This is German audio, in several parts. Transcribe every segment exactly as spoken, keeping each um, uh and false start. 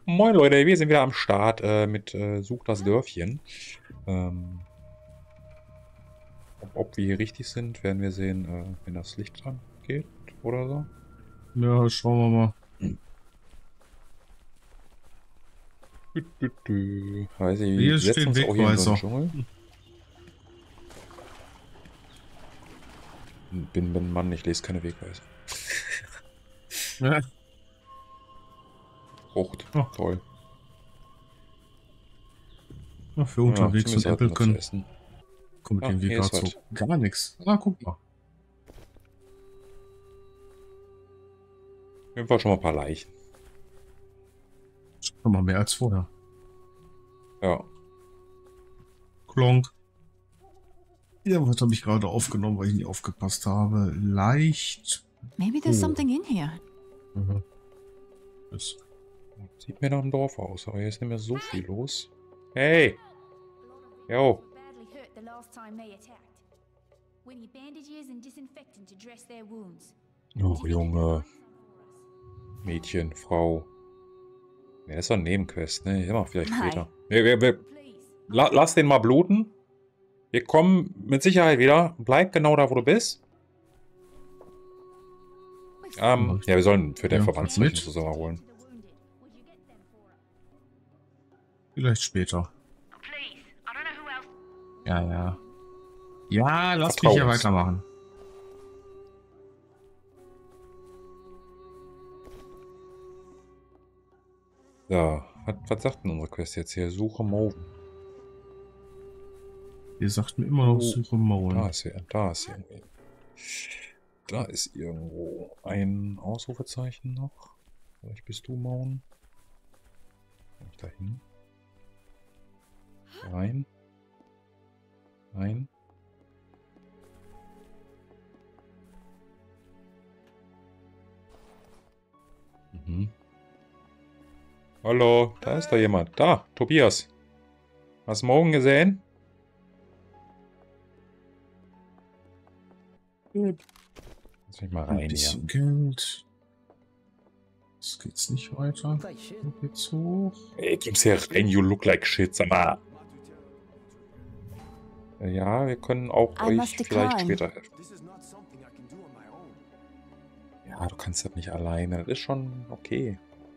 Moin Leute, wir sind wieder am Start äh, mit äh, Such das Dörfchen. Ähm, ob, ob wir hier richtig sind, werden wir sehen, äh, wenn das Licht dran geht oder so. Ja, schauen wir mal. Hm. Du, du, du. Weiß ich, Hier wir setzen steht uns auch hier in so einen Wegweiser. Dschungel. Bin, bin Mann, ich lese keine Wegweiser. Ja. Frucht, Oh. toll. Ja, für unterwegs ja, und Apple können. Essen. Kommt Ah, irgendwie gerade so gar nichts. Ah, guck mal. Auf jeden Fall schon mal ein paar Leichen. Schon mal mehr als vorher. Ja. Klonk. Ja, was habe ich gerade aufgenommen, weil ich nicht aufgepasst habe? Leicht. Maybe there's Oh. something in here. Mhm. Das Sieht mir nach einem Dorf aus, aber hier ist nicht mehr so viel los. Hey! Yo! Oh, Junge. Mädchen, Frau. Ja, das ist doch ein Nebenquest, ne? Immer vielleicht später. Wir, wir, wir, la, lass den mal bluten. Wir kommen mit Sicherheit wieder. Bleib genau da, wo du bist. Ähm, ja, wir sollen für den Ja, Verbandszeichen mit. zusammen holen. Vielleicht später. Ja, ja. Ja, lass Vertrau mich ja uns. weitermachen. Ja, was, was sagt denn unsere Quest jetzt hier? Suche Moven. Ihr sagt mir immer noch, Oh, suche Mauern. Da ist er, da ist irgendwie. Da ist irgendwo ein Ausrufezeichen noch. Vielleicht bist du Mauen. Kann ich da hin? Rein. Rein. Mhm. Hallo, da ist doch jemand. Da, Tobias. Hast du morgen gesehen? Lass mich mal Ein rein hier. bisschen Geld. Jetzt geht's nicht weiter. Wo geht's hoch? Ey, gib's hier rein, you look like shit, sag mal. Ja, wir können auch I euch must vielleicht decline. später helfen. Ja, du kannst das nicht alleine. Das ist schon okay.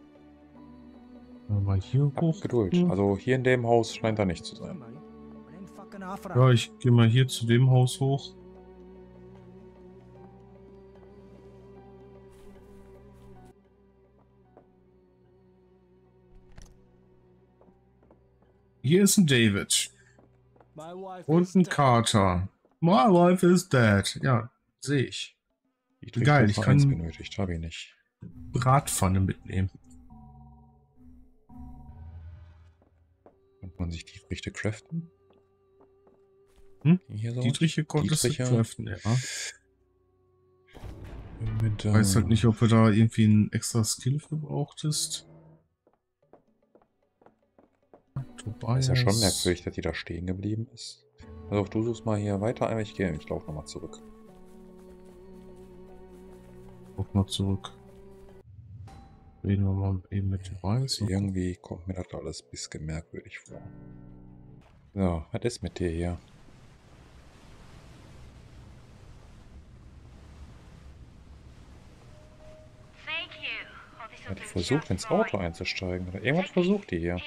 Mal hier Hab hoch. Geduld. Also hier in dem Haus scheint er nicht zu sein. Ja, ich gehe mal hier zu dem Haus hoch. Hier ist ein David. Und ein Carter. My wife is dead. Ja, sehe ich. Ich Geil, ich kann- benötigt, habe ich nicht. Bratpfanne mitnehmen. Kann man sich die Früchte craften? Hm? Hier so? Dietriche konntest du Dietriche. craften, ja. Mit, Ich weiß halt äh, nicht, ob du da irgendwie ein extra Skill für brauchtest. Tobias. Ist ja schon merkwürdig, dass die da stehen geblieben ist. Also du suchst mal hier weiter, aber ich gehe, ich laufe nochmal zurück. Guck mal zurück. Reden wir mal eben mit Tobias. Irgendwie kommt mir das alles ein bisschen merkwürdig vor. So, was ist mit dir hier? Hat die versucht, ins Auto einzusteigen? Oder irgendwas versucht die hier?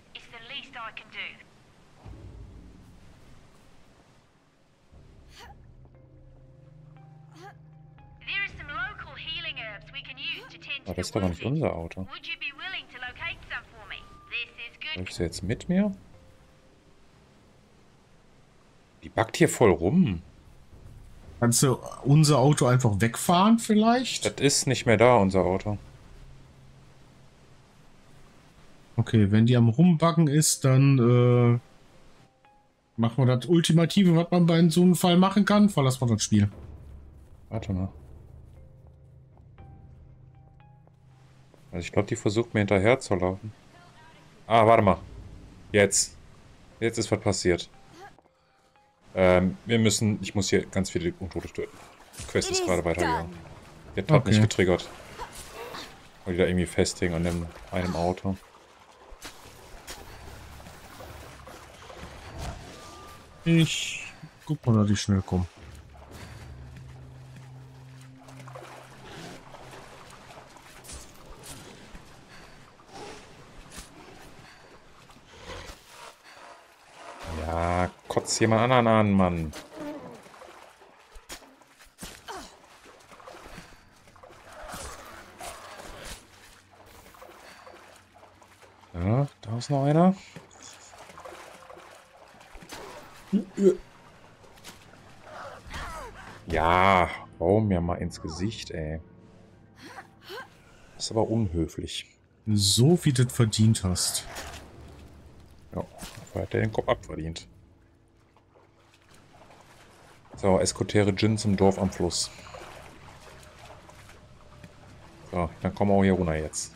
Aber das ist doch gar nicht unser Auto. Läufst du jetzt mit mir? Die backt hier voll rum. Kannst du unser Auto einfach wegfahren vielleicht? Das ist nicht mehr da, unser Auto. Okay, wenn die am Rumbacken ist, dann äh, machen wir das Ultimative, was man bei so einem Fall machen kann. Verlassen wir das Spiel. Warte mal. Also ich glaube, die versucht mir hinterher zu laufen. Ah, warte mal. Jetzt. Jetzt ist was passiert. Ähm, wir müssen... Ich muss hier ganz viele Untote töten. Die Quest ist gerade weitergegangen. Die hat Okay. nicht getriggert. Weil die da irgendwie festhängen an dem, einem Auto. Ich guck mal, dass ich schnell komme. Ja, kotzt jemand anderen an, Mann. Ja, da ist noch einer. Ja, hau mir mal ins Gesicht, ey. Das ist aber unhöflich. So wie du das verdient hast. Ja, dafür hat er den Kopf abverdient. So, eskortiere Jin zum Dorf am Fluss. So, dann kommen wir auch hier runter jetzt.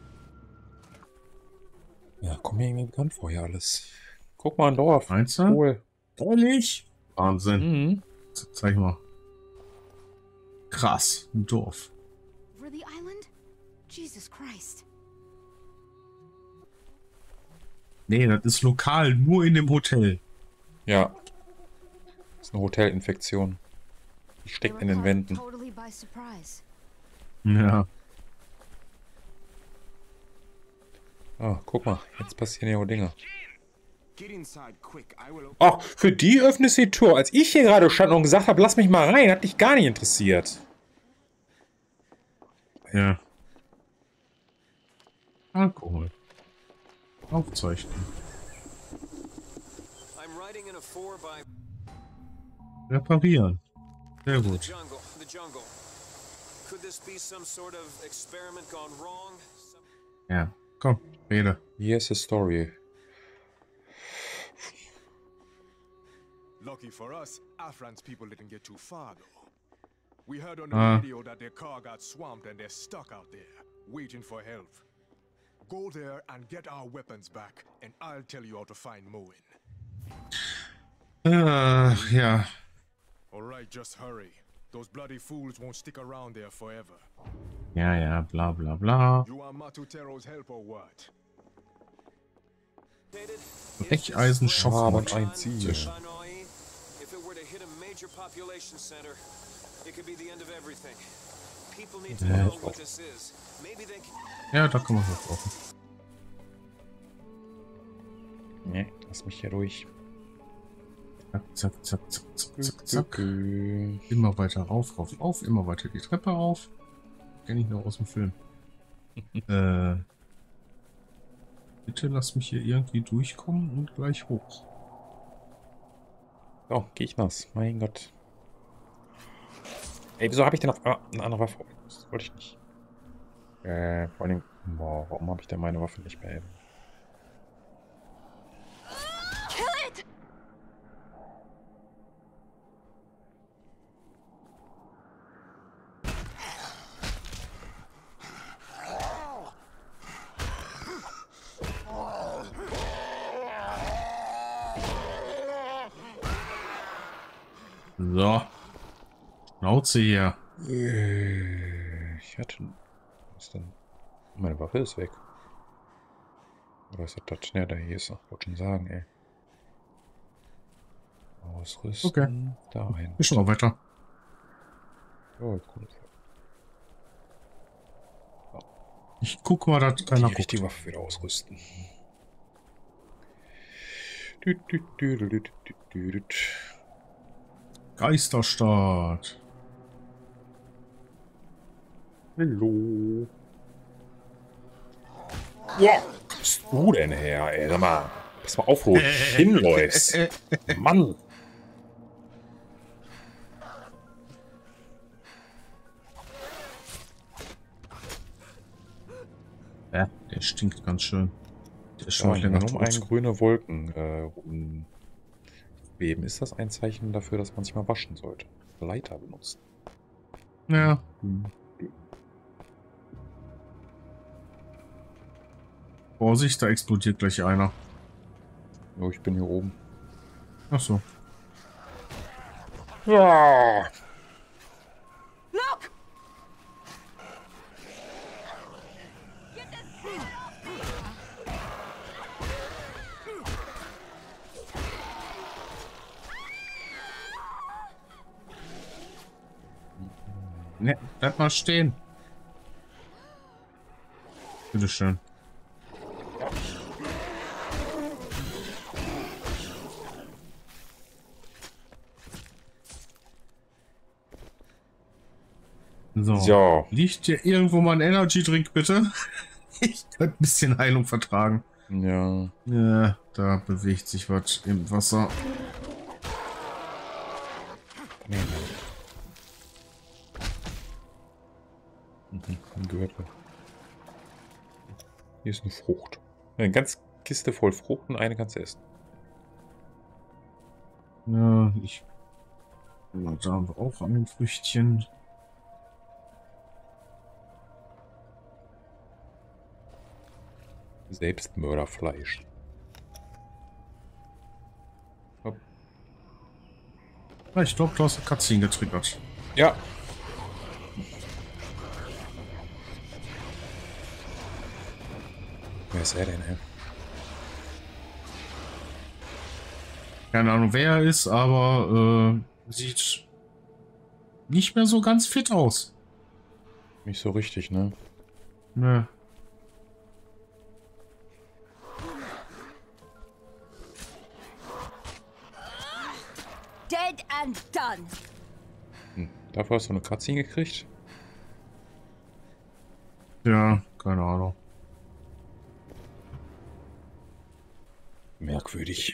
Ja, komm mir irgendwie bekannt vor hier alles. Guck mal, ein Dorf. Meinst du? Cool. Ehrlich? Wahnsinn. Mhm. Zeig mal. Krass, ein Dorf. Over the island? Jesus Christ. Nee, das ist lokal, nur in dem Hotel. Ja. Das ist eine Hotelinfektion. Die steckt in den Wänden. Totally by surprise. Ja. Ah, guck mal, jetzt passieren hier auch Dinge. Get inside quick. I will open. Ach, für die öffnest du die Tür. Als ich hier gerade stand und gesagt habe, lass mich mal rein, hat dich gar nicht interessiert. Ja. Alkohol. Aufzeichnen. I'm riding in a four by Reparieren. Sehr the gut. jungle. The jungle. Could this be some sort of experiment gone wrong? Some... Ja. Komm, rede. Here's the story. Lucky for us, Afran's people didn't get too far though. We heard on the Ah. radio that their car got swamped and they're stuck out there, waiting for help. Go there and get our weapons back, and I'll tell you how to find Moen. Äh, ja. Alright, just hurry. Those bloody fools won't stick around there forever. Ja, ja, bla bla bla. You want Matutero's help or what? Brecheisen Aber Schoffmod. ein Ziel. If it were to hit a major population center, it could be the end of everything. People need to Ja. know what this is. Maybe they can... Ja, da kann man was brauchen. Nee, lass mich hier durch. Zack, zack, zack, zack, zack, zack, zack. Immer weiter rauf, rauf, rauf. Immer weiter die Treppe auf. Kenne ich noch aus dem Film. äh, bitte lass mich hier irgendwie durchkommen und gleich hoch. So, geh ich nass. Mein Gott. Ey, wieso habe ich denn auf ah, eine andere Waffe? Das wollte ich nicht. Äh, vor allem, boah, warum habe ich denn meine Waffe nicht mehr eben? Kill it! So. Schnauze hier. Äh, Ich hatte... Was denn? Meine Waffe ist weg. Oder ist das das? Ne, da hier ist noch. Wollte schon sagen, ey. Ausrüsten. Okay. Dahin. Ist schon mal weiter. Oh, cool. Ich guck mal, dass Die keiner guckt. richtige Waffe wieder ausrüsten. Dü, dü, dü, dü, dü, dü, dü, dü. Geisterstadt. Hallo. Ja, wo bist du denn her, ey? Sag mal, pass mal auf, wo du hinläufst. Mann. Ja, der stinkt ganz schön. Der ist Ja, schon länger um einen tot. grüne Wolken äh, um Beben. Ist das ein Zeichen dafür, dass man sich mal waschen sollte? Leiter benutzen. Ja. Vorsicht, da explodiert gleich einer. Oh, ich bin hier oben. Ach so. Ja. Look! Ne, bleib mal stehen. Bitteschön. So. So. Liegt hier irgendwo mal ein Energy Drink, bitte? Ich könnte ein bisschen Heilung vertragen. Ja. Ja, da bewegt sich was im Wasser. Nee, mhm, ein Gürtel. Hier ist eine Frucht. Eine ganze Kiste voll Frucht und eine kannst du essen. Ja, ich... Da haben wir auch ein Früchtchen. Selbstmörderfleisch. Hopp. Ich glaube, du hast eine Cutscene getriggert. Ja. Wer ist er denn, ey? Keine Ahnung, wer er ist, aber äh, sieht nicht mehr so ganz fit aus. Nicht so richtig, ne? Ne. Dead and done. Hm. Dafür hast du eine Cutscene gekriegt? Ja, keine Ahnung. Merkwürdig.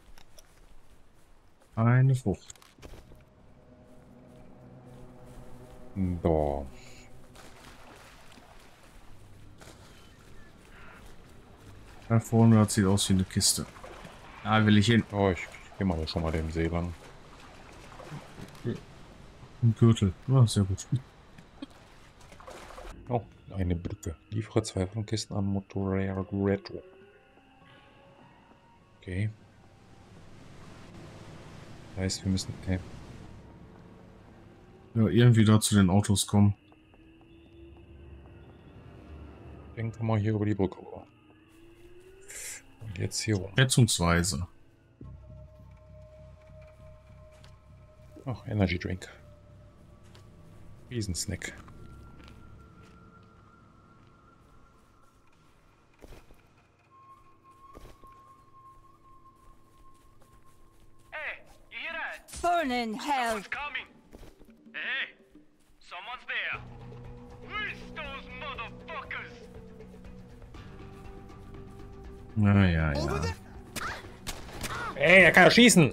Eine Frucht. So. Da vorne, das sieht aus wie eine Kiste. Da will ich hin. Oh, ich gehe mal schon mal den See lang. Ein Gürtel. Ja, sehr gut. Oh, eine Brücke. Liefere zwei Kisten an Motorrad Retro. Okay. Das heißt, wir müssen... Okay. Ja, irgendwie da zu den Autos kommen. Denken wir mal hier über die Brücke rüber. Und jetzt hier rum. Schätzungsweise. Ach, Energy Drink. Riesensnack. Hey, you hear that? Burn in hell. Someone's coming. Hey, someone's there. Where's those motherfuckers? Naja, ja. Ey, er kann ja schießen!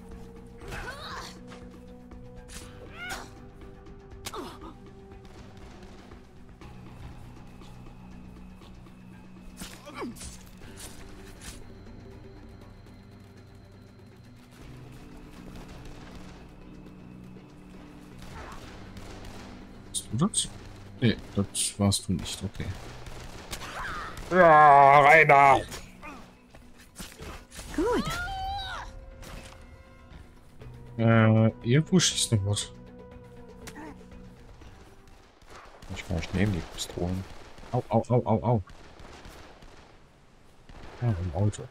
Bist du das? Nee, das warst du nicht. Okay. Ja, rein da! Good. Äh, irgendwo schießt noch was. Ich kann nicht nehmen, die Pistolen. Au, au, au, au, au. Ja, im Auto.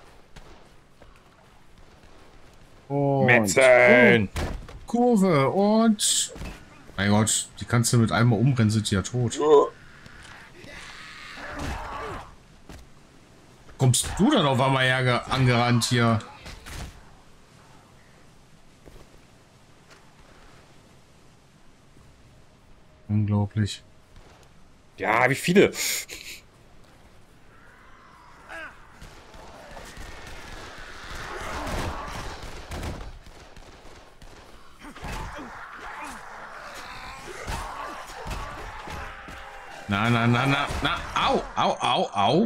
Und Metzeln! Oh, Kurve und... Mein Gott, die kannst du mit einmal umrennen, sind die ja tot. Kommst du dann auf einmal her angerannt hier? Unglaublich. Ja, wie viele? Na, na, na, na, na, au, au, au, au.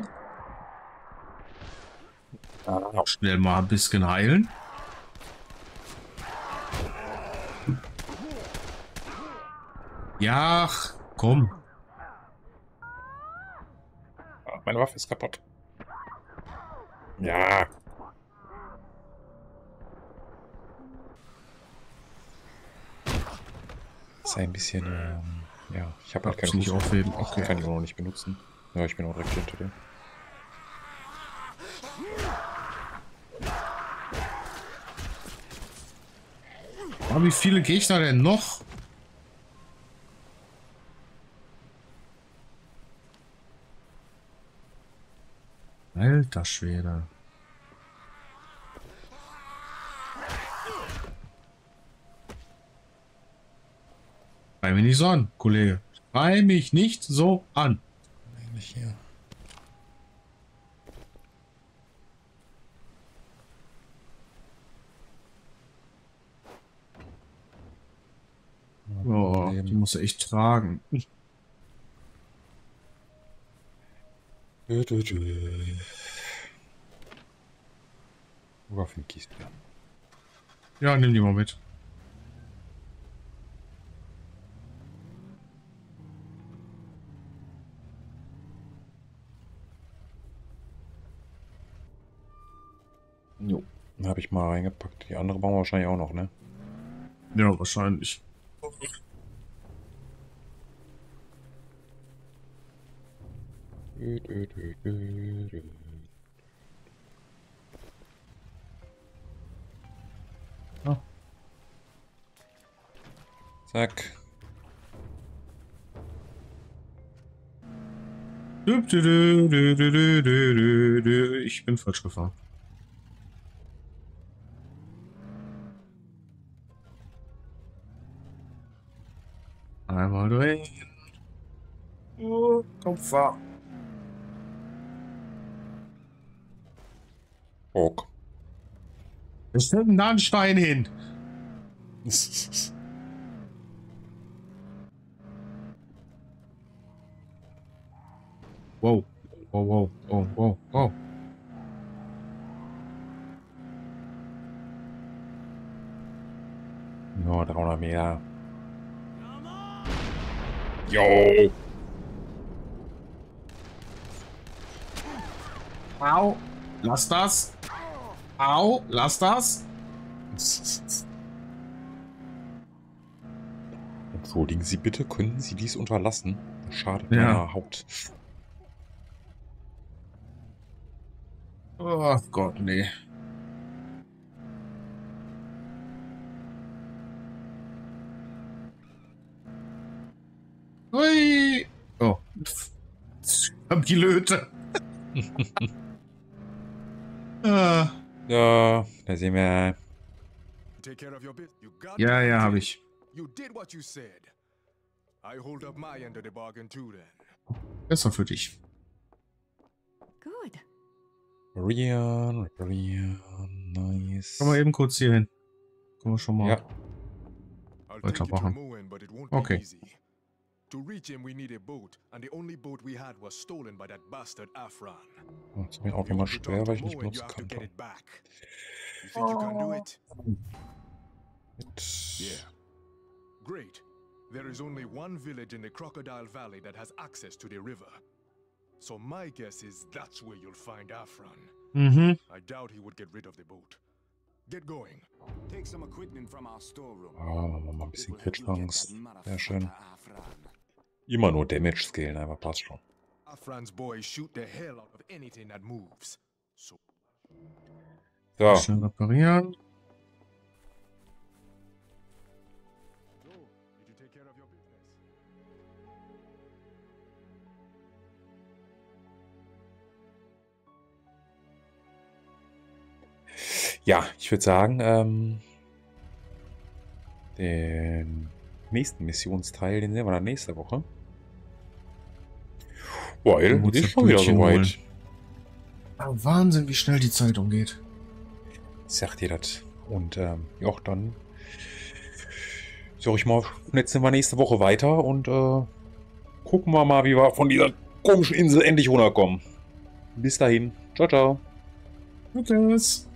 Ah, Schnell mal ein bisschen heilen. Ja, komm. meine Waffe ist kaputt. Ja. Das ist ein bisschen, ähm, ja, ich habe halt keine nicht aufheben. Okay. Kann ich auch noch nicht benutzen. Ja, ich bin auch direkt hinter dir. Aber wie viele Gegner denn noch? Alter Schwede. Schrei mich nicht so an, Kollege. Schrei mich nicht so an. Eigentlich hier. Oh, die muss er echt tragen. Dö, dö, dö. Wo für ein Kiesbär? Ja, nimm die mal mit. Jo. Dann habe ich mal reingepackt. Die andere brauchen wir wahrscheinlich auch noch, ne? Ja, wahrscheinlich. Dö, dö, dö, dö, dö. Ah. Zack. Dü, dü, dü, dü, dü, dü, dü, dü. Ich bin falsch gefahren. Einmal drehen. Oh, Kopf. Ok. Wir stellen da einen Stein hin. Wow. Wow, wow, wow, wow, wow. Nur dreihundert Meter. Jo. Au. Lass das. Au. Lass das. Entschuldigen Sie bitte, könnten Sie dies unterlassen? Schadet Ja. meiner Haut. Oh Gott, nee. Hui. Oh. Hab die Löte. ah. Ja, da sehen wir. Take care of your business. You got Ja, what ja, you hab did. ich. You did what you said. I hold up my end of the bargain too then. Besser für dich. Good. Reparieren, reparieren, nice. Komm mal eben kurz hier hin. Können wir schon mal. Ja. I'll Weiter take you to machen. Moen, but it won't Okay. be easy. To reach him, we need a boat, and the only boat we had was stolen by that bastard Afran. Jetzt ist mir auch You jemand want to schwer, talk weil to ich nicht Moen, you benutzen have to kann. get it back. You think you can do it? Mit Yeah. Great. There is only one village in the Crocodile Valley that has access to the river. So my guess is that's where you'll find Afran. Mhm. I doubt he would get rid of the boat. Get going. Take some equipment from our storeroom. Ah, machen wir mal ein bisschen It will help you get Crit-Chance. that Sehr motherfucker schön. Afran. Immer nur Damage skillen, aber passt schon. Afran's boys shoot the hell out of anything that moves. So So, Schnell reparieren. So, did you take care of your business? ja, ich würde sagen, ähm, den nächsten Missionsteil, den sehen wir dann nächste Woche. Weil, Gut, ist das schon wieder Brötchen soweit. holen. Ah, Wahnsinn, wie schnell die Zeit umgeht. Sagt ihr das? Und, ähm, ja, dann sag ich mal, jetzt sind wir nächste Woche weiter und, äh, gucken wir mal, wie wir von dieser komischen Insel endlich runterkommen. Bis dahin. Ciao, ciao. Tschüss.